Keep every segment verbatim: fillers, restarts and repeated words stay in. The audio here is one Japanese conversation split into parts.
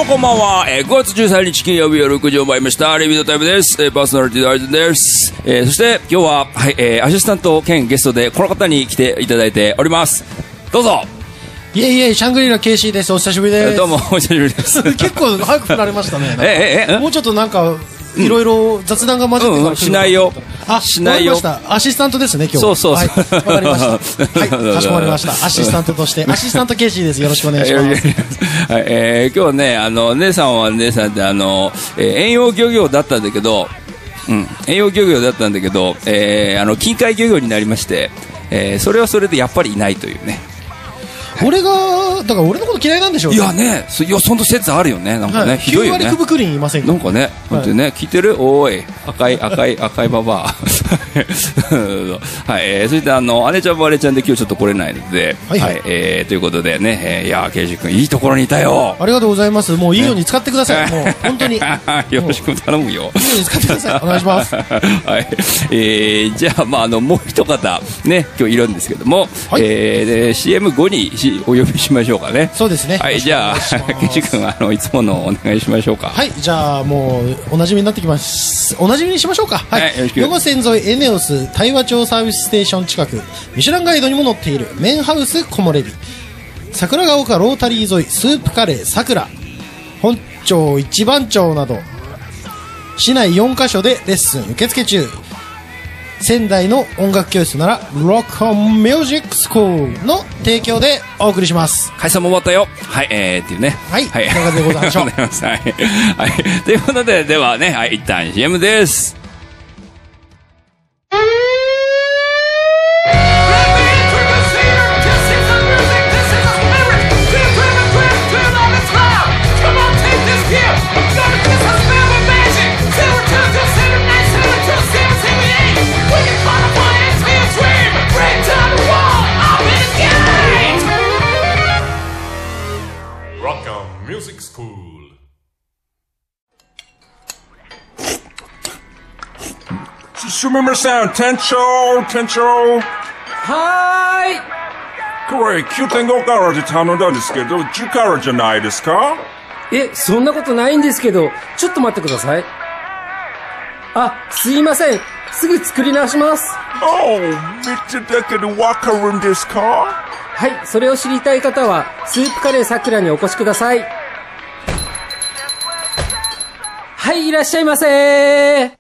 こんばんは、えー、ごがつじゅうさんにち金曜日夜ろくじを回りましたリビートタイムです、えー、パーソナリティのアイズンです、えー、そして今日は、はいえー、アシスタント兼ゲストでこの方に来ていただいております。どうぞ。 いえいえ、シャングリラ ケーシー です。お久しぶりです。 どうもお久しぶりです。 結構早く振られましたね。 えええもうちょっとなんかいろいろ雑談が混じってから、うんうん、 しないよ。 あ、しないよ。わかりました。アシスタントですね今日。 そうそうそう。 はい、わかりました。はい、かしこまりました。アシスタントとしてアシスタント ケーシー です。よろしくお願いします。はい、 えー、今日はね、あの姉さんは姉さんであの、えー、遠洋漁業だったんだけど、うん、遠洋漁業だったんだけど、えー、あの近海漁業になりまして、えー、それはそれでやっぱりいないというね。 俺がだから俺のこと嫌いなんでしょうね。 いやね、いやそんな説あるよね。なんかね、はい、ひどいよね。きゅうわりくぶくりんいませんか。なんかね、本当にね、聞いてる。おーい、赤い赤い赤いババア。はい、えー、そしてあの姉ちゃんも姉ちゃんで今日ちょっと来れないので、はい、はいはい、えー、ということでね、えー、いやケイジ君いいところにいたよ。 ありがとうございます。もういいように使ってください。ね、もう本当によろしく頼むよ。 いいように使ってください。お願いします。はい、 えー、じゃあまああのもう一方ね今日いるんですけども、はい、えー、シーエムご にお呼びしましょうかね。 そうですね。 はい、じゃあケイジ君あのいつものお願いしましょうか。 はい、じゃあもうおなじみになってきます。おなじみにしましょうか。はい、 はい、 予後線沿いエネオス対話町サービスステーション近くミシュランガイドにも載っているメンハウス木漏れ日、桜ヶ丘ロータリー沿いスープカレーさくら、本町一番町など市内よんカ所でレッスン受付中。仙台の音楽教室ならロックオンミュージックスクールの提供でお送りします。 解散も終わったよ。はい、えー、っていうね。 はい、はい、いかがでございましょう。 はい、はい、ということでではね、はい、一旦 シーエム です。 すみません、店長、店長。 はーい。 これ、きゅうてんご からで頼んだんですけど、じゅうからじゃないですか？ え、そんなことないんですけど、ちょっと待ってください。あ、すいません。すぐ作り直します。 おー、みつだけでわかるんですか？ はい、それを知りたい方は、スープカレーさくらにお越しください。はい、いらっしゃいませー。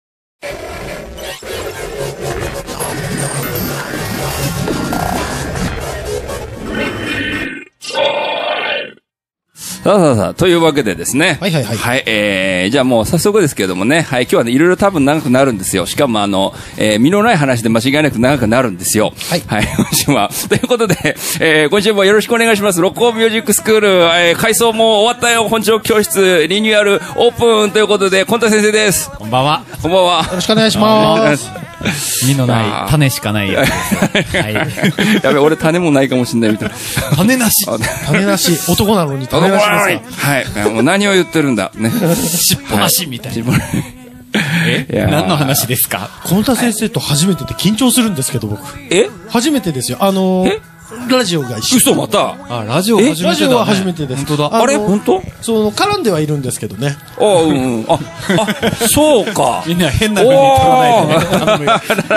さあさあさあ、というわけでですね。 はいはいはい。 はい、えー、じゃあもう早速ですけれどもね。はい、今日はね、いろいろ多分長くなるんですよ。しかもあの、えー、身のない話で間違いなく長くなるんですよ。 はい。 はい、今週は。ということで、えー、今週もよろしくお願いします。ロックオンミュージックスクール、えー、改装も終わったよ。本庁教室、リニューアル、オープンということで、コンタ先生です。 こんばんは。 こんばんは。 よろしくお願いします。 身のない、種しかないやつですよ。はい。 やべ、俺種もないかもしれないみたいな。 種なし。 種なし。男なのに種なしですか。 はい。もう何を言ってるんだ。ね。 尻尾なしみたいな。え何の話ですか？ コンタ先生と初めてで緊張するんですけど、僕。 え初めてですよ。あのー、ラジオが一緒。 嘘また。 あ、ラジオ初めてだ、ね。 ラジオは初めてです。 本当だ。 あれ本当？ その、絡んではいるんですけどね。 あ、うん、あ、あ、そうか。 みんな変な風に取らないでね。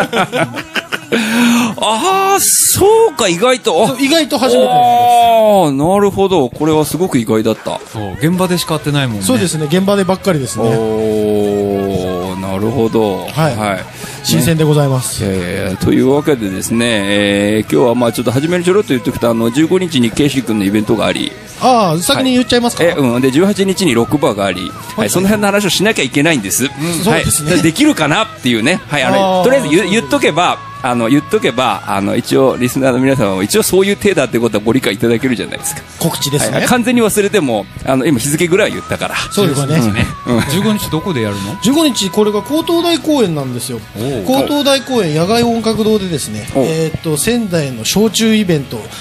ああ、そうか、意外と。 意外と初めてです。 ああ、なるほど。これはすごく意外だった。 そう、現場でしか会ってないもんね。 そうですね、現場でばっかりですね。 おー、なるほど。 はい。はい。新鮮でございます。 えー、というわけでですね、えー、今日はまあちょっと初めにちょろっと言っておくと、あの、じゅうごにちにケイシー君のイベントがあり、 ああ、先に言っちゃいますか？ はい、え、うん。で、じゅうはちにちにロックバーがあり、はい、はい、その辺の話をしなきゃいけないんです。うん、 そうですね。 はい、できるかなっていうね。はい、あの、とりあえず言、言っとけば、あの、言っとけば、あの、一応、リスナーの皆様も一応そういう体だってことはご理解いただけるじゃないですか。 告知ですね。 はい、完全に忘れても、あの、今日付ぐらい言ったから。 そうですね。 うん、 じゅうごにちどこでやるの？ じゅうごにち、これが高等大公園なんですよ。高等大公園野外音楽堂でですね、えー、っと、仙台の小中イベント、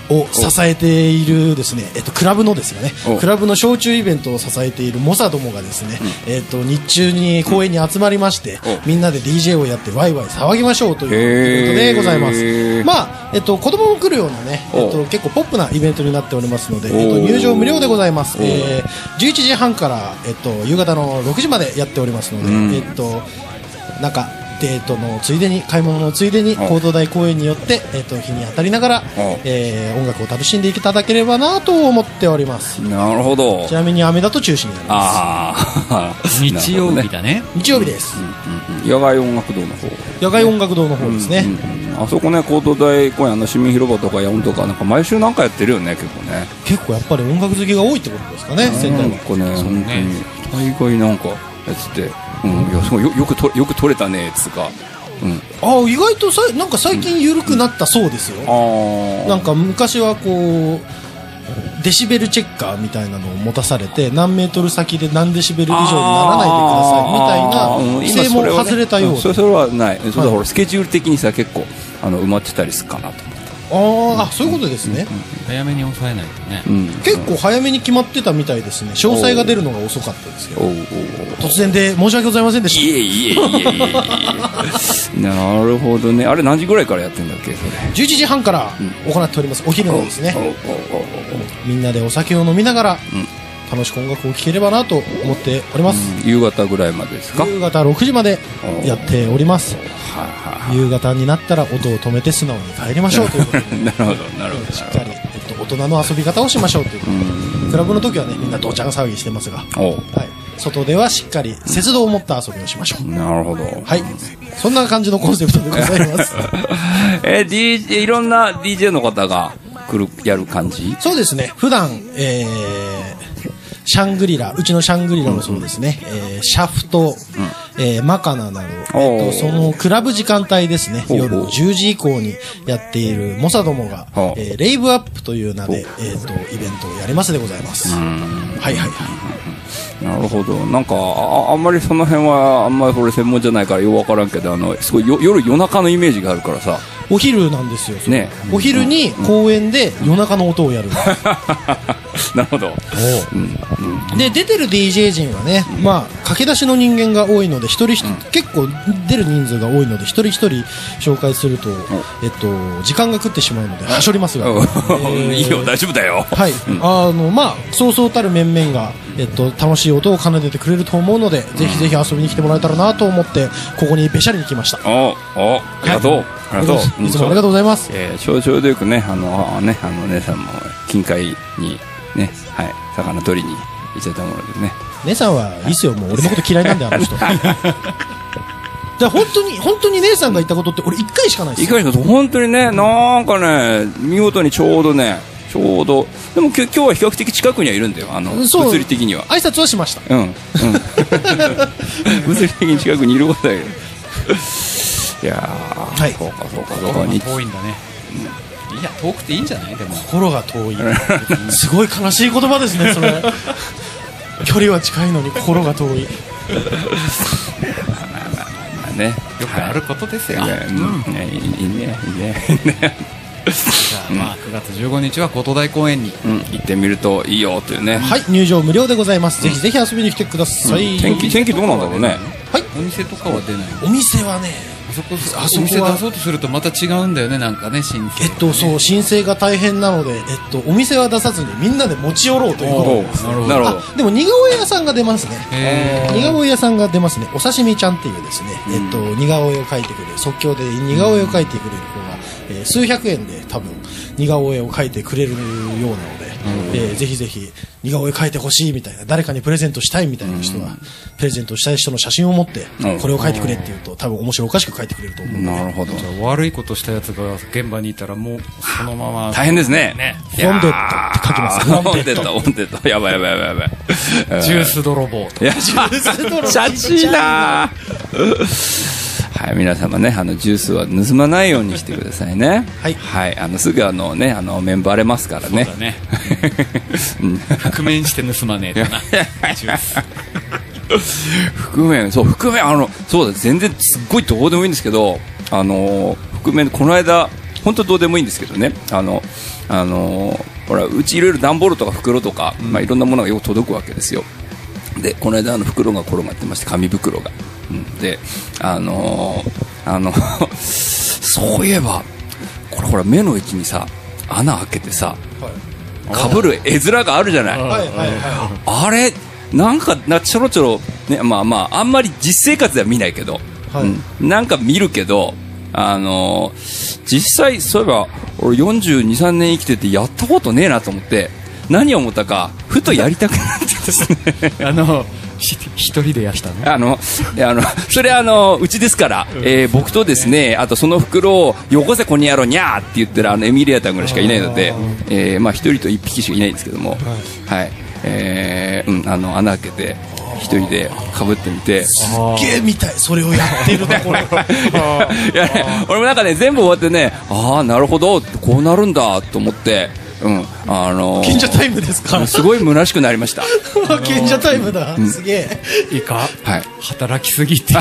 を支えているですね、えっと、クラブのですよね、クラブの小中イベントを支えている猛者どもがですね、うん、えっと、日中に公園に集まりまして、うん、みんなで ディージェー をやってワイワイ騒ぎましょうというイベントでございます。まあ、えっと、子供も来るようなね、えっと、結構ポップなイベントになっておりますので、えっと、入場無料でございます。えー、じゅういちじはんから、えっと、夕方のろくじまでやっておりますので、うん、えっと、なんかデートのついでに買い物のついでに高等大公園によって、えー、と日に当たりながら、えー、音楽を楽しんでいただければなと思っております。 なるほど。 ちなみに雨だと中止になります。あ日曜日だね。 日曜日です、 うんうん、野外音楽堂の方野外音楽堂の方ですね、 うんうん、あそこね高等大公園あの市民広場とかヤオンとかなんか毎週なんかやってるよね。結構ね結構やっぱり音楽好きが多いってことですかね。仙台はなんかね本当に大概なんかやってて、うん、いやすごい よ, よくとよく撮れたねつうか、うん、 あ意外とさなんか最近緩くなったそうですよ、うん、なんか昔はこうデシベルチェッカーみたいなのを持たされて何メートル先で何デシベル以上にならないでくださいみたいな規制も外れたようで、 それはない、はい、それはほらスケジュール的にさ結構あの埋まってたりするかなと思って。 あー、あ、そういうことですね、 うんうん、早めに抑えないとね、 うん、結構早めに決まってたみたいですね。詳細が出るのが遅かったですけど突然で申し訳ございませんでした。 いえいえいえいえいえなるほどね。あれ何時ぐらいからやってんだっけそれ。 じゅういちじはんから行っております、うん、お昼のですね。みんなでお酒を飲みながら、うん楽しく音楽を聴ければなと思っております、 うん、夕方ぐらいまでですか。 夕方ろくじまでやっております。はは夕方になったら音を止めて素直に帰りましょうということでなるほどなるほどしっかり、えっと、大人の遊び方をしましょうということで、クラブの時はねみんなどちゃん騒ぎしてますが、はい、外ではしっかり節度を持った遊びをしましょう、うん、 なるほど。 はいそんな感じのコンセプトでございますえ、ディージェー、いろんな ディージェー の方が来るやる感じ。 そうですね。普段、えーシャングリラ、うちのシャングリラもそうですね、うんえー、シャフト、うんえー、マカナなど、えっと、そのクラブ時間帯ですね、夜のじゅうじ以降にやっている猛者どもが、えー、レイブアップという名で、えー、とイベントをやりますでございます。はいはいはい。 なるほど。なんか あ, あんまりその辺はあんまりこれ専門じゃないからよくわからんけど、あのすごいよ夜夜中のイメージがあるからさ。 お昼なんですよ、ね、お昼に公園で夜中の音をやる、うん、 なるほど、 うんうん、で出てる ディージェー 陣はね、うんまあ、駆け出しの人間が多いので一人、うん、結構出る人数が多いので一人一人紹介すると、うんえっと、時間が食ってしまうのではしょりますが、えー、いいよ大丈夫だよ、 はいうん、あのまあ、そうそうたる面々が、えっと、楽しい音を奏でてくれると思うので、うん、ぜひぜひ遊びに来てもらえたらなと思ってここにべしゃりに来ました。 おおありがとう、はいありがとう。 いつもありがとうございます。 えー、ちょうちょうどよくね、あのね、あの姉さんも近海にね、はい、魚取りに行っちゃったものでね。 姉さんはいいっすよ、もう俺のこと嫌いなんであの人。じゃあ本当に本当に姉さんが言ったことって俺一回しかないですよ。 一回しか本当にね、なんかね、見事にちょうどね、ちょうどでも今日は比較的近くにはいるんだよ。あの物理的には。 挨拶はしました。 うん。うん、物理的に近くにいることだけど。いやー、はい、そうかそうかそうか。 遠いんだね、うん、いや遠くていいんじゃない。でも心が遠いすごい悲しい言葉ですねそれ距離は近いのに心が遠いまあまあまあね、 よくあることですよ、 はい、いや、うんね、いいねいいねじゃあ、まあ、くがつじゅうごにちは高等大公園に、 うん、行ってみるといいよというね。 はい、入場無料でございます、うん、ぜひぜひ遊びに来てください、 うん、天気天気どうなんだろうね。 はい、 お店とかは出ない。 お店はねあそこあそこお店出そうとするとまた違うんだよね、なんかね、申請、ね、 えっとそう申請が大変なので、えっと、お店は出さずにみんなで持ち寄ろうということです。 なるほど。 でも似顔絵屋さんが出ますね。似顔絵屋さんが出ますね。お刺身ちゃんっていうですね、えっと、似顔絵を描いてくれる即興で似顔絵を描いてくれる子が、えー、数百円で多分似顔絵を描いてくれるようなので、えー、ぜひぜひ似顔絵描いてほしいみたいな、誰かにプレゼントしたいみたいな人はプレゼントしたい人の写真を持ってこれを描いてくれって言うと多分面白おかしく描いてくれると思うので。 なるほど。 じゃあ悪いことしたやつが現場にいたらもうそのまま大変ですね。 ね、ウォンデッドって書きます。 ウォンデッドウォンデッドやばいやばいやばいやばいジュース泥棒と。 いやジュース泥棒シャチーなはい、皆様ね、あのジュースは盗まないようにしてくださいね。 はい、 はい、あのすぐあのね、あの面バレますからね。 そうだね。覆面して盗まねえとな。ジュース。 覆面、そう覆面、あのそうだ、全然すっごいどうでもいいんですけど、あの覆面この間本当どうでもいいんですけどね、あのあのほらうちいろいろ段ボールとか袋とか、まあ、いろんなものがよく届くわけですよ。でこの間あの袋が転がってまして、紙袋が、うん、であのあのそういえばこれほら目の位置にさ穴開けてさ、かぶる絵面があるじゃない、はいはいはい、あれなんかなちょろちょろ、ね、まあまああんまり実生活では見ないけど、はい、うん、なんか見るけど、あのー、実際そういえば俺よんじゅうに、さんねん生きててやったことねえなと思って、何を思ったかふとやりたくなってですねあの一人でやったのあのいやあのそれはあのうちですから、えー、僕とですね、あとその袋をよこせこにやろにゃーって言ってるあのエミリアタンぐらいしかいないので、えー、まあ一人と一匹しかいないんですけども、はい、はい、えー、うん、あの穴開けて一人でかぶってみて、 すっげえみたい、それをやってるところいや、ね、俺もなんかね全部終わってね、ああなるほどこうなるんだと思って、うん、あのー、 賢者タイムですか。 すごい虚しくなりました賢者タイムだ、うん、すげえいいか、 はい、 働きすぎて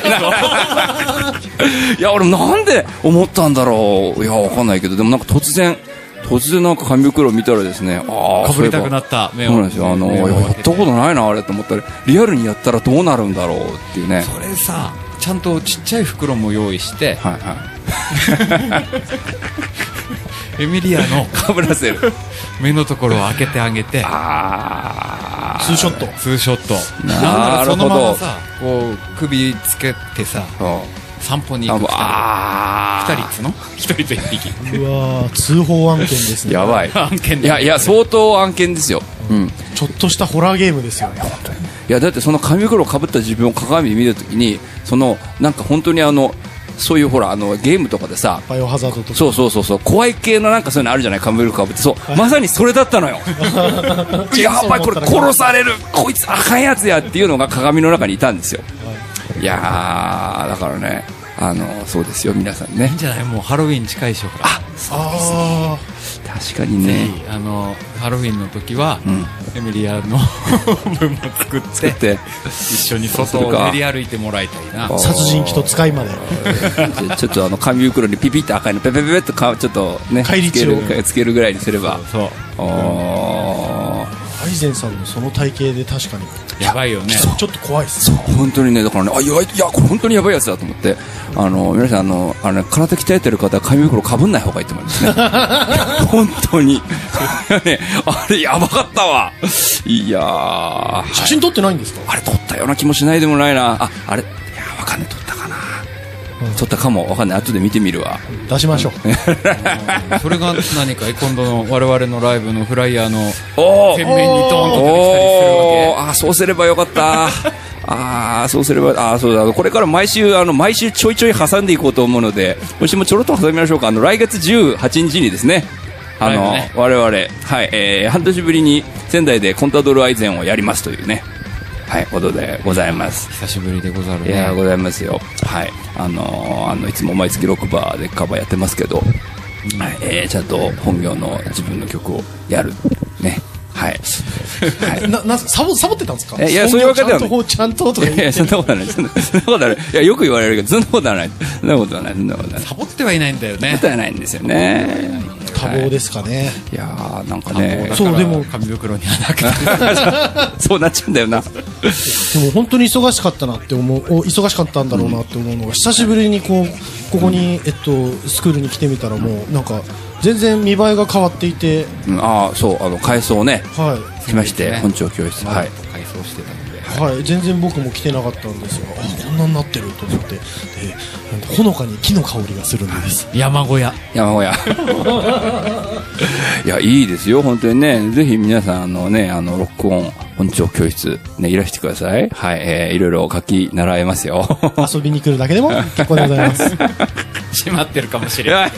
いや俺なんで思ったんだろう、いやわかんないけど、でもなんか突然突然なんか紙袋を見たらですね、ああかぶりたくなった目を、 そうなんですよ、あのー、やったことないなあれと思ったら、リアルにやったらどうなるんだろうっていうね。 それさちゃんとちっちゃい袋も用意して、はいはいエミリアのかぶらせる目のところを開けてあげて、 あツーショットツーショットなんならそのままさこう首つけてさ散歩に行くふたりっつのひとりといっぴきうわ通報案件ですね。 やばい案件いやいや相当案件ですよ、うん、 ちょっとしたホラーゲームですよね。 いやだってその紙袋をかぶった自分を鏡で見たときに、そのなんか本当にあのそういうほらあのゲームとかでさバイオハザードとかそうそうそうそう怖い系のなんかそういうのあるじゃない、紙袋かぶって、そうまさにそれだったのよやばいこれ殺されるこいつあかんやつやっていうのが鏡の中にいたんですよ、はい、いやーだからねあのそうですよ皆さんね。 いいんじゃない、もうハロウィン近いでしょほら。 あそうですね、確かにね、 あのハロウィンの時は、うん、エミリアの分も作って作って一緒に外を練り歩いてもらいたいな。 殺人鬼と使いまでちょっとあの紙袋にピピッと赤いのペペペペッとかちょっとね返り血をつけるつけるぐらいにすれば、 そうそうアイゼンさんのその体型で確かにやばいよね。 ちょっと怖いですね。 本当にね、だからね、あいやいやこれ本当にやばいやつだと思って、あの皆さんあのあの、ね、体鍛えてる方は紙袋かぶんない方がいいと思いますね本当にね、あれやばかったわ。いやー写真撮ってないんですか。 あれ撮ったような気もしないでもないな。ああれいやわかんない、撮ったかな、うん、撮ったかもわかんない、後で見てみるわ。 出しましょうそれが何か今度の我々のライブのフライヤーの前面にドーンと出てきたりするわけ。 あそうすればよかったあそうすればあそうだ、これから毎週あの毎週ちょいちょい挟んでいこうと思うので、今週もちょろっと挟みましょうか。あの来月じゅうはちにちにですね、あの、ね、我々、はいえー、半年ぶりに仙台でコンタドルアイゼンをやりますというね、はいことでございます。 久しぶりでござるね。 いやございますよ。はいあのー、あのいつも毎月ろくバーでカバーやってますけど、うんはいえー、ちゃんと本業の自分の曲をやるね。はい。 はい、な、な、サボ、サボってたんですか。 いや、そういうわけではない。 ちゃんと、ちゃんととか言って。 いや、そんなことはない。そんなことはない。いや、よく言われるけど、そんなことはない。そんなことはない。そんなことはない。 サボってはいないんだよね。 サボってはないんですよね。 多忙ですかね。 いやー、なんかね。 そう、でも。 紙袋に穴開けて。 そうなっちゃうんだよな。 でも、本当に忙しかったなって思う、忙しかったんだろうなって思うのが、久しぶりにこう、ここに、えっと、スクールに来てみたら、もう、なんか。全然見栄えが変わっていて、 うん、ああそうあの改装ね、 はい、 来まして、ね、本庁教室、はい、 改装してたので、 はい、全然僕も来てなかったんですよ。あこんなになってると思って、でほのかに木の香りがするんです。 山小屋山小屋いやいいですよ本当にね。ぜひ皆さんあのねあのロックオン本庁教室ねいらしてください。はい、えー、いろいろ書き習えますよ遊びに来るだけでも結構でございます閉まってるかもしれない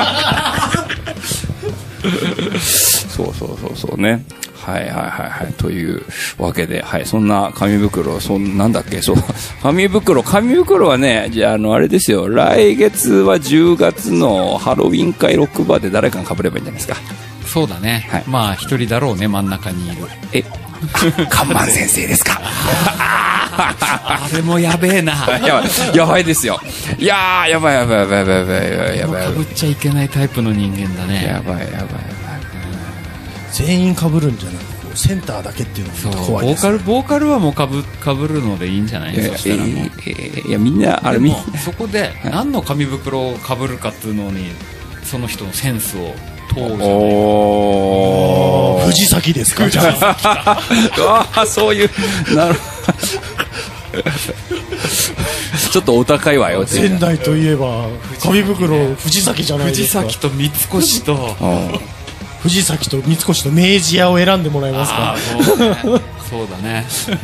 そうそうそうそうね。はいはいはいはいというわけで、はいそんな紙袋、そんなんだっけ、そう紙袋紙袋はね、じゃああのあれですよ、来月はじゅうがつのハロウィン会ロックバーで誰かが被ればいいんじゃないですか。 そうだね、はい、まあ一人だろうね真ん中にいる。 え看板先生ですかあれもやべえな。 やばい、やばいですよ。いやー、やばいやばいやばいやばいやばいやばい。 かぶっちゃいけないタイプの人間だね。 やばいやばいやばい。 全員被るんじゃなくて、センターだけっていうのも怖いです。 ボーカル、ボーカルはもうかぶ、かぶるのでいいんじゃないですか。そしたらもう。 えー、いや、みんな、あれみんな。 そこで、何の紙袋をかぶるかっていうのに、その人のセンスを問うじゃない。 おー。藤崎ですか、じゃあ。 ああ、そういう、なるほど。ちょっとお高いわよ。 仙台といえば、紙袋、藤崎じゃないですか。 藤崎と三越と、 藤崎と三越と明治屋を選んでもらえますか。 あそうだね。そうだね。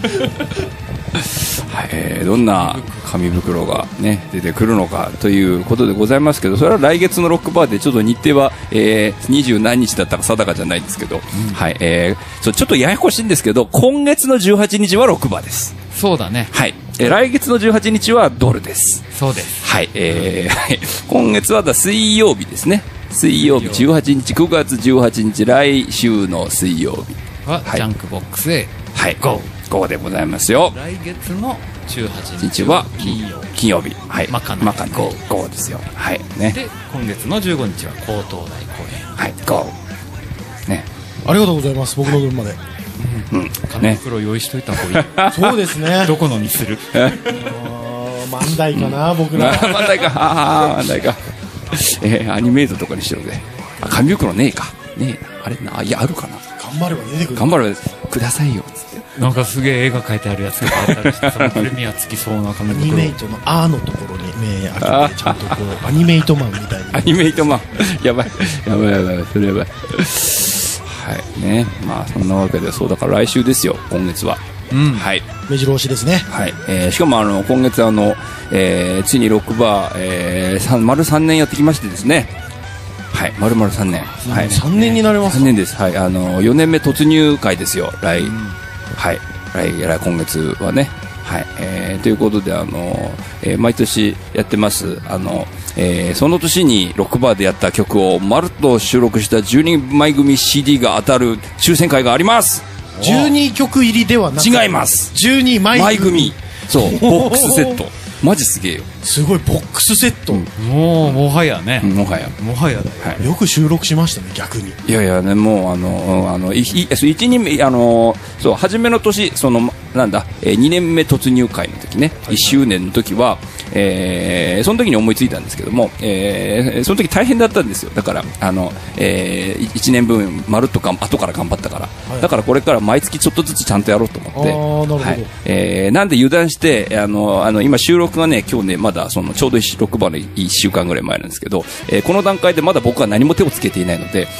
はい、えー、どんな紙袋が、ね、出てくるのかということでございますけど、それは来月のロックバーでちょっと日程は、えー、二十何日だったか定かじゃないんですけど、うん、はい、えー、そうちょっとややこしいんですけど、今月のじゅうはちにちはロックバーです。 そうだね。 はい、えー、来月のじゅうはちにちはドルです。 そうです。 はい、えー、はい、今月はだ水曜日ですね。水曜日じゅうはちにち、くがつじゅうはちにち、来週の水曜日は、はい、ジャンクボックスへ、 はい、ゴーゴーでございますよ。 来月のじゅうはちにちは金曜日、 金曜日、はい、 マカナマカナゴーゴーですよ。はいね。 で今月のじゅうごにちは高東大公演、 はい、ゴーね。 ありがとうございます。僕の分まで。 うん、紙袋用意しといた方がいい。 そうですね。 どこのにする？ 万代かな、僕ら。 万代か、ああ、万代か。えー、アニメートとかにしてるで。あ、紙袋ねえか。ねえ、あれな、いや、あるかな。 頑張れば出てくる。 頑張ればくださいよ。つって。 なんかすげえ絵が描いてあるやつがあったりして、そのプレミアつきそうな紙袋。 アニメイトの「あ」のところに目開けて、ちゃんとこうアニメイトマンみたいな。 アニメイトマン。やばい。やばいやばい。それやばい。はいね。まあそんなわけで、そうだから来週ですよ、今月は。 うん、 はい。 目白押しですね。 はい。えー、しかもあの今月あの、えー、ついにロックバー、えー、丸さんねんやってきましてですね。はい、丸々さんねん。はい。 さんねんになります。 さんねんです。はい。あのよねんめ突入会ですよ。来、うん、はい。来来今月はね。はい。えー、ということであの、えー、毎年やってますあの、えー、その年にロックバーでやった曲をまるっと収録したじゅうにまい組 シーディー が当たる抽選会があります。 じゅうにきょく入りではなく、 違います。 じゅうにまい組。 そうボックスセット。マジすげえよ。 すごいボックスセット、うん、 もうもはやね、 うん、もはやもはやだよ、 はい、よく収録しましたね、逆に。 いやいやね、もうあのあのいいいちにんめ、あのそう初めの年、そのなんだ、えー、にねんめ突入会の時ね、はい、いっしゅうねんの時は、えー、その時に思いついたんですけども、えー、その時大変だったんですよ。だからあの、えー、いちねんぶんまるっとか後から頑張ったから、はい、だからこれから毎月ちょっとずつちゃんとやろうと思って、 あー、なるほど、はい、 えー、なんで油断してあのあの今収録がね、今日ねまだそのちょうどロックバーのいっしゅうかんぐらい前なんですけど、えー、この段階でまだ僕は何も手をつけていないので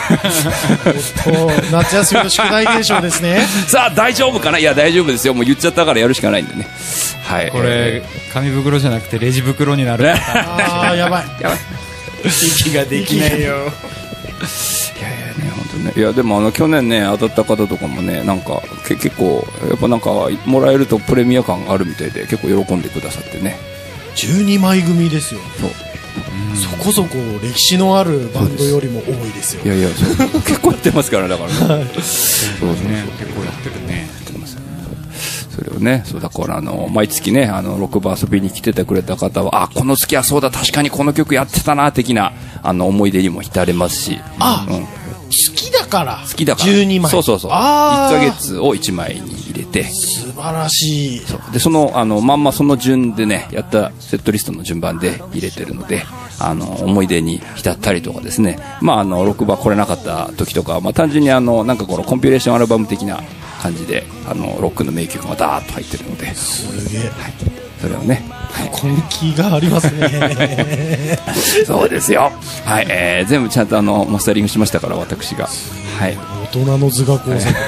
夏休みの宿題現象ですね。 さあ大丈夫かな。いや大丈夫ですよ、もう言っちゃったからやるしかないんでね。はい、 これ紙袋じゃなくてレジ袋になる。 ああやばいやばい、 息ができないよ。いやいやね、 本当ね。いやでもあの去年ね当たった方とかもね、なんかけ結構やっぱなんかもらえるとプレミア感があるみたいで、結構喜んでくださってね。 じゅうにまい組ですよ。 そう、 そこそこ歴史のあるバンドよりも多いですよ。 いやいや結構やってますからね、だからね。そうそうそう、 結構やってるね。 それをね、そうだからあの毎月ね、あのロックバー遊びに来ててくれた方は、あ、この月はそうだ、確かにこの曲やってたな的なあの思い出にも浸れますし、 あ、 うん、 好きだから好きだからじゅうにまい、 そうそうそう、 あいっかげつをいちまいに入れて、 素晴らしい。 そうで、そのあのまんまその順でね、やったセットリストの順番で入れてるので、あの思い出に浸ったりとかですね、まああのロックバー来れなかった時とか、まあ単純にあのなんかこのコンピレーションアルバム的な感じで、あのロックの名曲がダーッと入ってるので、 すげえ、はい、 それをね、 根気がありますね。 そうですよ、はい、えー、全部ちゃんとあのマスタリングしましたから、私が、はい、 大人の図画工作。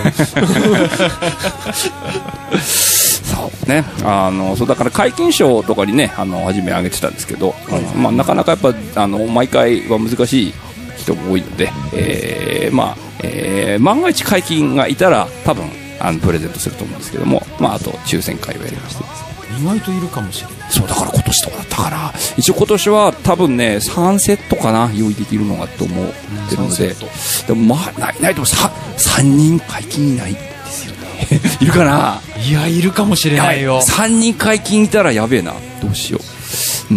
そうね、あのそうだから皆勤賞とかにね、あの初め上げてたんですけど、はい、まあ、なかなかやっぱあの毎回は難しい人も多いので、えー、まあ、えー、万が一皆勤がいたら多分あのプレゼントすると思うんですけども、まあ、あと抽選会をやりましてですね、 意外といるかもしれない。 そうだから今年とかだったかな、一応今年は多分ねさんセットかな、用意できるのがと思ってるので、でもまあないないともさんにん皆勤いないですよね。いるかな。 いいや、いるかもしれないよ。 さんにん解禁いたらやべえな。どうしよう。うん。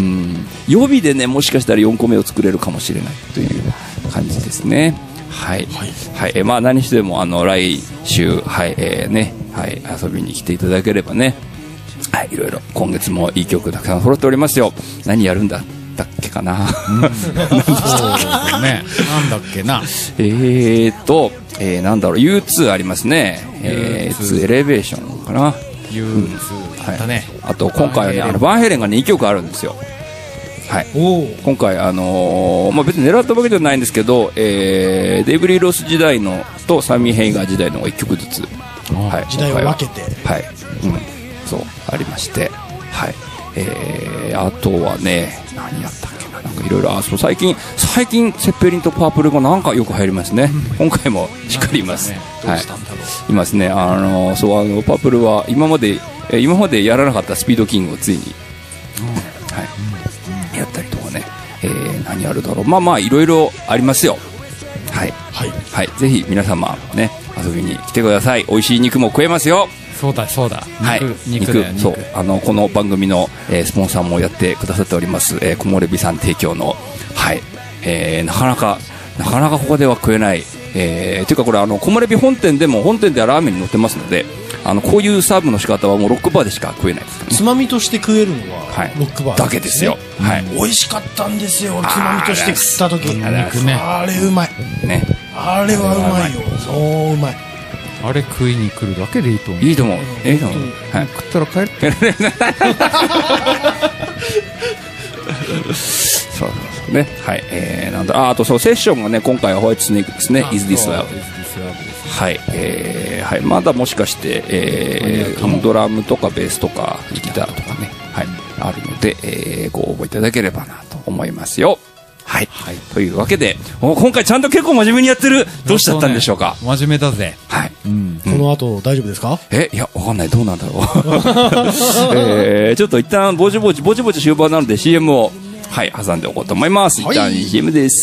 予備でね、もしかしたらよんこめを作れるかもしれないという感じですね。はい。はい。はい、えまあ何しても、あの、来週、はい、えー、ね、はい、遊びに来ていただければね。はい、いろいろ、今月もいい曲たくさん揃っておりますよ。何やるんだだっけかな。 うん、そうね。なんだっけな。 えーと、えー、なんだろう、ユーツー ありますね。えー、ツーエレベーションかな。 ユーツー だね。 あと、今回はね、あの、バンヘイレンがね、にきょくあるんですよ。はい、今回、あのーまあ、別に狙ったわけじゃないんですけど、えー、デイブリー・ロス時代のとサミー・ヘイガー時代のいっきょくずつ、 はい、時代を分けて、 はい、うん、そうありまして、はい、えー、あとはね、何やったっけな、なんかいろいろ、あ、そう、最近最近セッペリンとパープルがなんかよく入りますね。今回もしっかりいます。はい、いますね。あのー、そう、あのパープルは今まで今までやらなかったスピードキングをついに、うん、はい。やったりとかね、えー、何あるだろう、まあまあいろいろありますよ。はいはい、はい、ぜひ皆様ね、遊びに来てください。美味しい肉も食えますよ。 そうだそうだ、 はい、肉, 肉そう、あのこの番組の、えー、スポンサーもやってくださっております、えー、木漏れ日さん提供の、はい、えー、なかなかなかなかここでは食えない、えー、というかこれ、あの木漏れ日本店でも本店ではラーメンに乗ってますので、あのこういうサーブの仕方はもうロックバーでしか食えないですからね。 つまみとして食えるのはロックバー、 ね、はい、だけですよ、はい、 美味しかったんですよ。つまみとして食った時、 あれ、ね、 あれうまい、ね、あれはうまいよ。そううまい。 あれ食いに来るだけでいいと思う。 いいと思う。いいと思う。 はい、食ったら帰ってそうそうね、はい、えー、なんだ、あ、あとそう、セッションがね、今回はホワイトスネークですね。Is This Love。はい、えー、はい、まだもしかして、えー、ドラムとかベースとかギターとかね、はい、あるので、えー、ご応募いただければなと思いますよ。はい、はい、というわけで、今回ちゃんと結構真面目にやってる。どうしちゃったんでしょうか。 真面目だぜ。 はい、 うん、この後大丈夫ですか。 え、いや、わかんない、どうなんだろう。えー、ちょっと一旦ぼちぼちぼちぼち終盤なので シーエム を、はい、挟んでおこうと思います。一旦 シーエム です。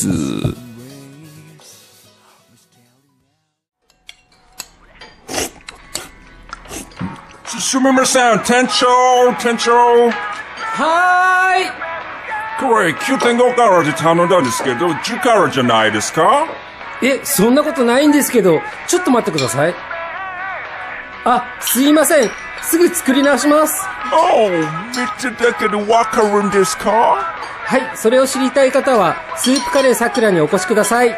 すみません、店長、店長。 はーい。 これ、きゅうてんごからで頼んだんですけど、じゅうからじゃないですか？ え、そんなことないんですけど、ちょっと待ってください。あ、すいません。すぐ作り直します。 おー、みっつだけでわかるんですか？ はい、それを知りたい方は、スープカレーさくらにお越しください。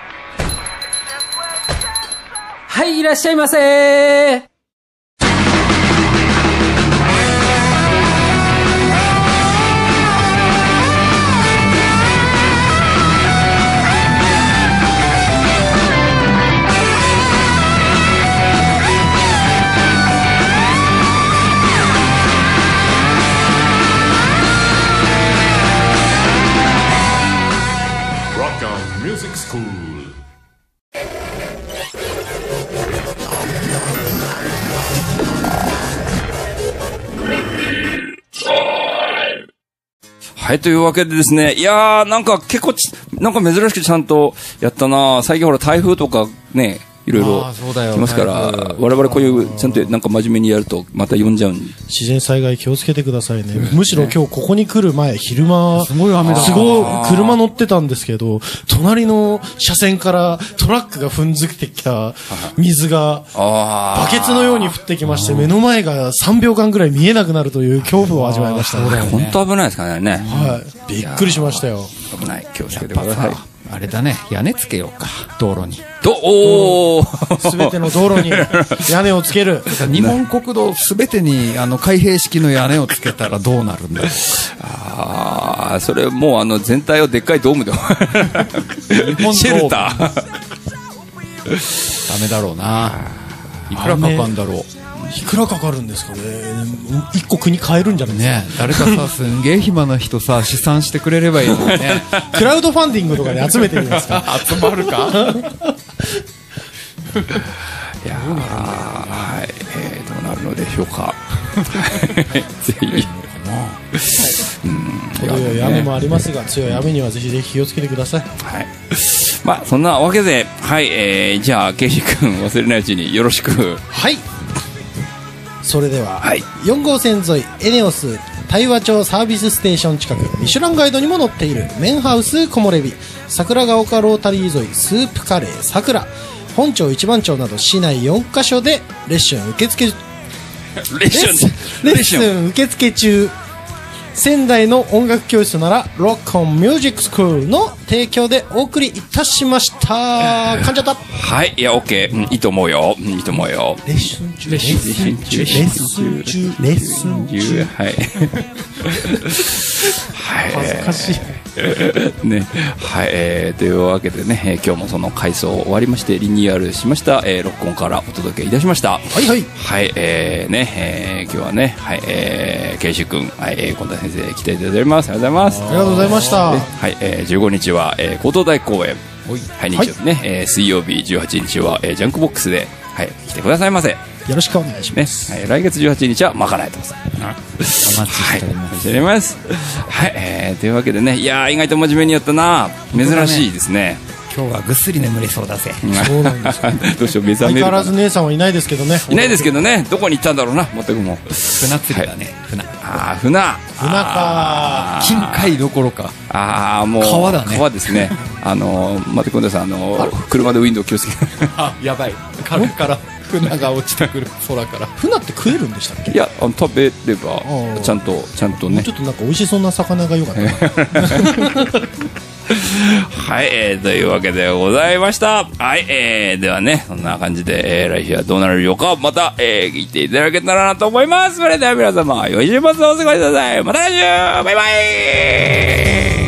はい、いらっしゃいませー。 Music School。 はい、というわけでですね、いやー、なんか結構ち、なんか珍しくちゃんとやったな。最近ほら台風とかね、いろいろ来ますから、我々こういうちゃんとなんか真面目にやるとまた呼んじゃうん。 自然災害気をつけてくださいね。むしろ今日ここに来る前、昼間すごい雨だ。 すごい車乗ってたんですけど、隣の車線からトラックが踏んづけてきた水がバケツのように降ってきまして、目の前がさんびょうかんぐらい見えなくなるという恐怖を味わいましたね。 本当危ないですからね。 はい、びっくりしましたよ。 危ない、気をつけてください。 あれだね、屋根つけようか、道路に。 ど、おー、 すべての道路に屋根をつける。 日本国道すべてにあの開閉式の屋根をつけたらどうなるんだろう。 ああ、それもうあの全体をでっかいドームで。日本シェルター。 ダメだろうな。いくらかかんだろう。 いくらかかるんですかね。一個国変えるんじゃないですか。 ね、誰かさ、すんげえ暇な人さ、試算してくれればいいのにね。 クラウドファンディングとかで集めてみますか。 集まるか。いやー、 はい、えー、どうなるのでしょうか。ぜひ。 強い雨もありますが、強い雨にはぜひぜひ気をつけてください。 はい。まあそんなわけで、はい、えー、じゃあケイシ君忘れないうちによろしく。 はい。 それでは、 はい、 よん号線沿いエネオス大和町サービスステーション近くミシュランガイドにも載っているメンハウス木漏れ日、桜ヶ丘ロータリー沿いスープカレーさくら、本町一番町など市内よんカ所でレッスン受付レッスンレッスン受付中。仙台の音楽教室ならロックオンミュージックスクールの提供でお送りいたしました。噛んじゃった。 はい、いや、オッケー、うん、いいと思うよ、うん、いいと思うよ。 レッスン中、レッスン中、レッスン中、レッスン中、 はい。はい。 恥ずかしい。 ね、はい、えー、というわけでね、えー、今日もその改装終わりましてリニューアルしました、えー、録音からお届けいたしました。 はいはい。 はい、えー、ね、えー、今日はね、はい、えー、ケイシュ君、はい、えー、近田先生来ていただいております。ありがとうございます。 ありがとうございました。 はい、えー、じゅうごにちは、えー、高等大公演。はい、日曜日ね、はい、えー、水曜日じゅうはちにちは、えー、ジャンクボックスで、はい、来てくださいませ。 よろしくお願いします。 ね、はい、来月じゅうはちにちはまかないと思います。お待ちしております。はい、お待ちしております。はい、えー、というわけでね、いやー、意外と真面目にやったな。珍しいですね。 今日はぐっすり眠れそうだぜ。 そうなんです。 どうしよう、目覚める。 相変わらず姉さんはいないですけどね。 いないですけどね、どこに行ったんだろうな、全くもう。 船釣りだね、はい、船。 ああ、船。 船か。 近海どころか。 ああ、もう。 川だね。 川ですね。あの、待ってください、あの、車でウィンドウ気をつけて。 あ、やばい。からから船が落ちてくる、空から。 船って食えるんでしたっけ？ いや、あの食べれば、ちゃんと、ちゃんとね。 ちょっとなんか美味しそうな魚が良かった。 はい、えー、というわけでございました。はい、えー、ではね、そんな感じで、えー、来週はどうなるようか、また、えー、聞いていただけたらなと思います。それでは皆様、良い週末をお過ごしください。また来週バイバイ